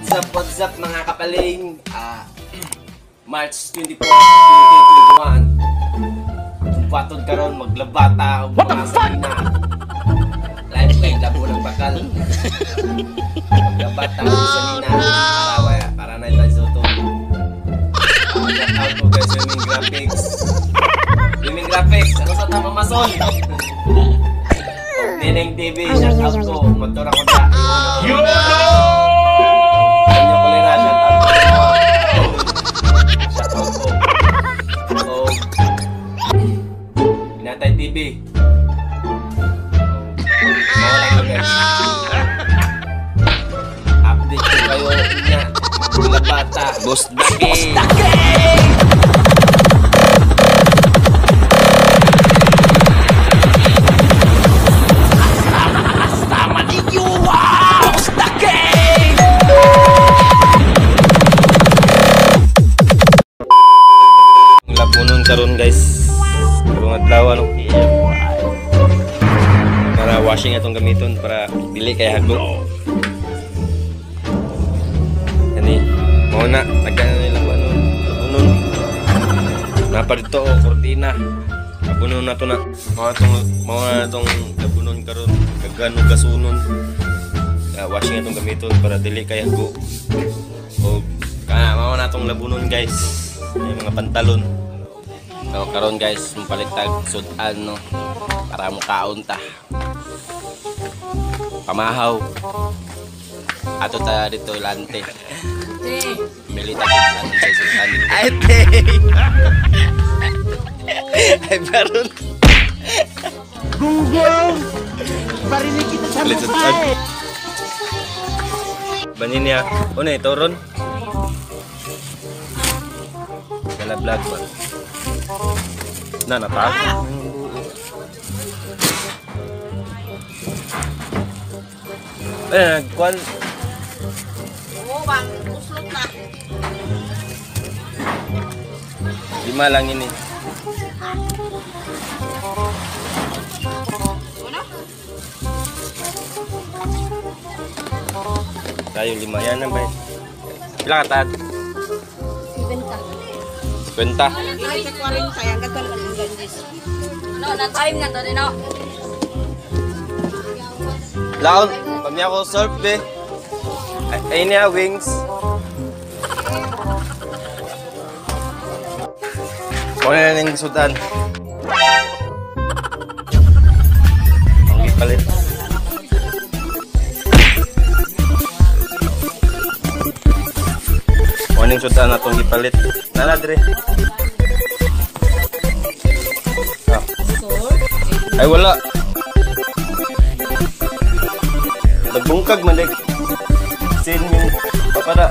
What's up mga kapaling? March 24, 2021. Patod karon maglabata o mga salina. Live labo ng bakal. Maglabata o salina. Para na ito soto. Shout out po guys, Swimming Graphics. Swimming Graphics, ano sa tama mason? Neneng TV, shout out ko. Motor ako na. Binatay TV. Update ko kayo niya. Mga bata. Boss Daki. Lapunon karon guys. Karong adlaw ano. Para washing atong gamiton para dili kay hago. Kani mo na nagdana nila ano lapunon. Napa dito kortina. Lapunon na to na. Mao atong lapunon karon kagano gasunon. Washing atong gamiton para dili kay hago. O kana mao na atong labunon guys. May mga pantalon. So karon guys, mapaligtag sudan no para mo kaon ta. Pamahaw. Ato ta dito lante. Milita sudan sa sudan. Ay te. Ay baron. Gunggong. Barinig kita sa mukha. Banin niya. Una ito ron. Kala vlog ba? Natag. Nagkuhan. Oo, bang. Uslot na. 5 lang ini. Ano? Tayo 5 yan na ba? Pila ka tad? 50. 50. No, na time na to din no. Laon, pamya ko surf be. Ay niya wings. Kunin na ning sudan. Ang gipalit. Kunin sudan atong gipalit. Nala dire. Ay wala. Nagbungkag man like. Sin min papada.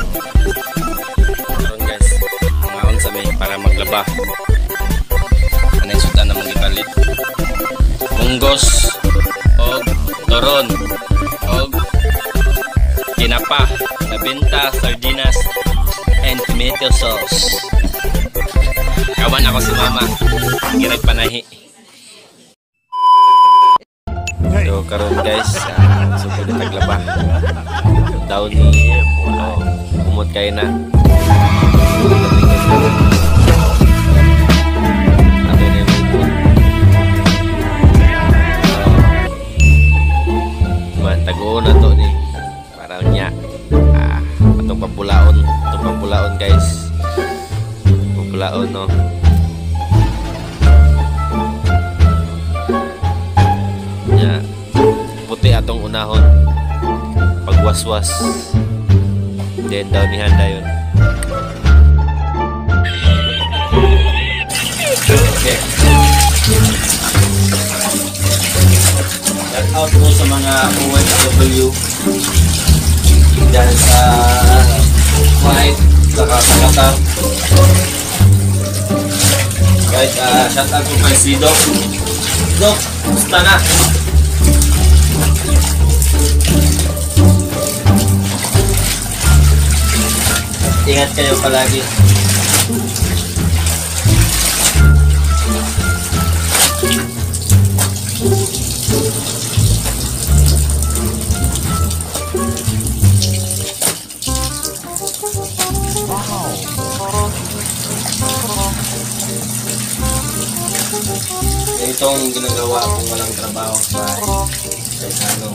Karon guys, ngaon sa may para maglaba. Anay sudan na magipalit. Munggos og toron og ginapa, nabenta, sardinas and tomato sauce. Kawan ako si mama. Girag panahi. So karon guys, sugod na taglaba. Daw ni umot kay na. Ano ni umot. Man tago na to ni parang nya. Atong pampulaon guys. Pampulaon no. Puti atong unahon pagwaswas then daw ni handa yun. Okay, shout out po sa mga OFW dyan sa Kuwait saka sa Qatar guys. Shout out po kay si Doc. Doc, gusta na? Ingat kayo palagi. Itong ginagawa kung walang trabaho sa ano.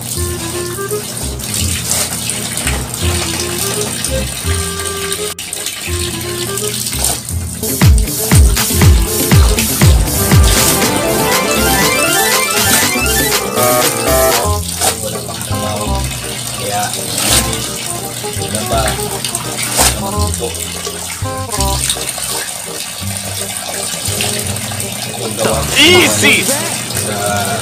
Wala pang trabaho. Kaya wala ba magluto. Itong gawa ko Easy! sa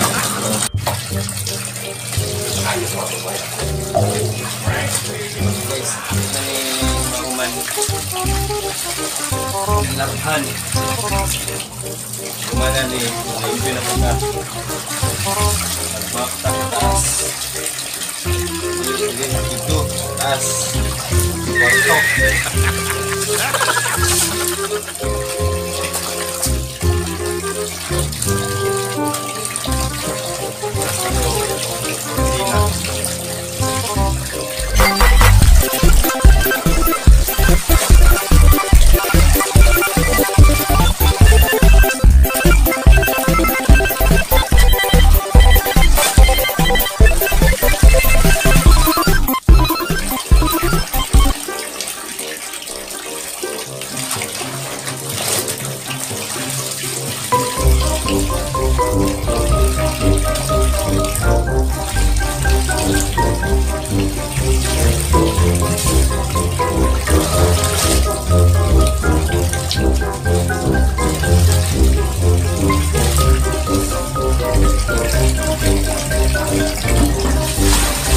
guys, makuman larhan kumana ni ayun na pagka magmakta taas ito taas kwarto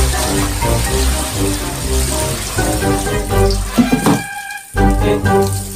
Okay.